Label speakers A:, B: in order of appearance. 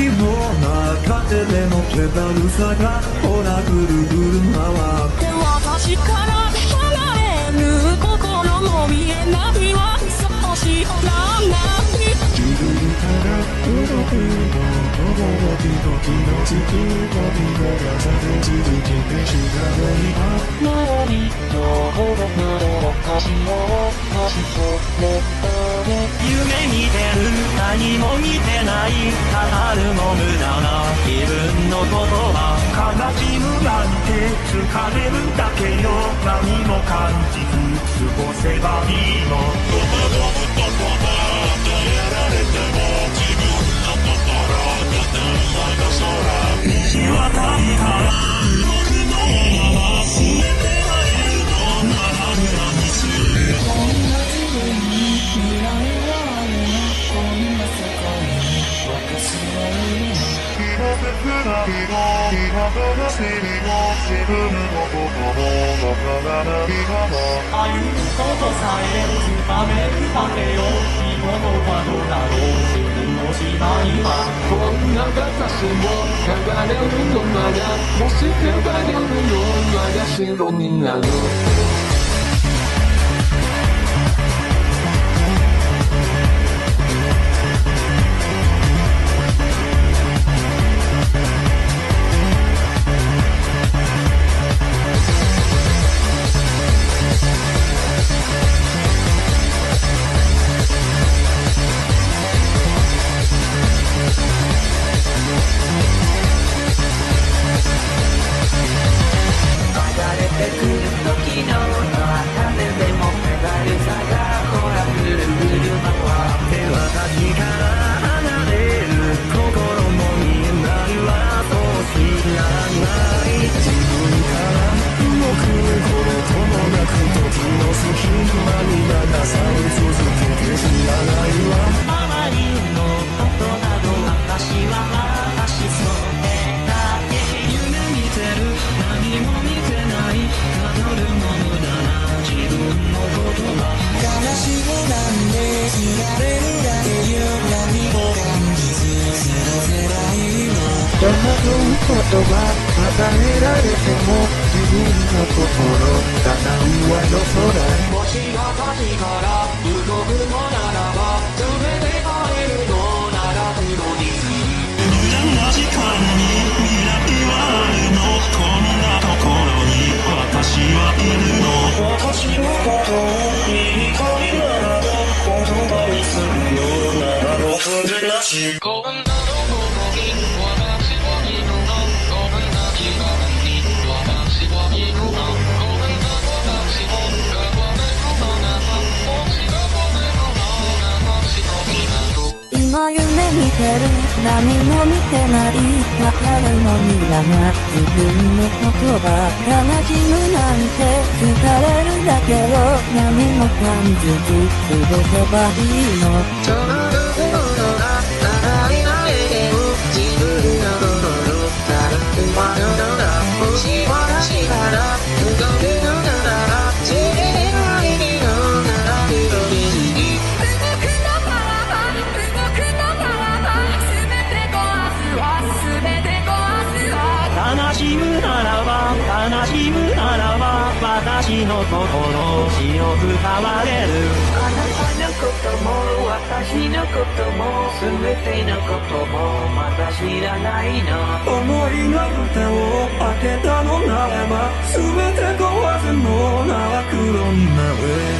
A: の中ででも気だるさがほらぐるぐる回って
B: 私から離れる心も見えないわそう知らない
A: 自分から動くの驚き時の月々がさせ続けてしがない
B: 周りどこで私を足とネットで
C: 夢見てる何も見てないただるの無駄な自分のことは悲しむなんて疲れるだけよ何も感じず過ごせばいいの戸惑うとこば与えられても自分の心がただの空虹はないから僕のまま全てがいるのなら何する
B: こんな自分に未来はあるのこんな世界に私はいるの
A: 今切ないの今悲しみの自分の心わからないまま
C: 歩くことさえつかめるだけよ今のはどうだろう自分の次第は
D: こんな私も流れるのならもし流れるようなや白になる
A: 戸惑うことは与えられても自分の心叶うは夜空
C: もし私から動くのならば全て変えるのならプロデュース無駄な時間に未来はあるのこんなところに私はいるの私のことを言いたいならば言葉にするのならばそれなしこんなところに私はいるのこんな時間に私はいるのこんな私を
B: 今夢見てる何も見てないわかるのにだな自分の言葉悲しむなんて疲れるだけよ何も感じず過ごせばいいの
E: ちょうど心が洗い慣れてる自分の心さらくまるのだもし私から動くのなら自分がいるのならプロデュース
C: 悲しむならば悲しむならば私の心白く変われる
E: あなたのことも私のことも全てのこともまだ知らないの
A: 思いの蓋を開けたのならば全て壊すのなら黒になれ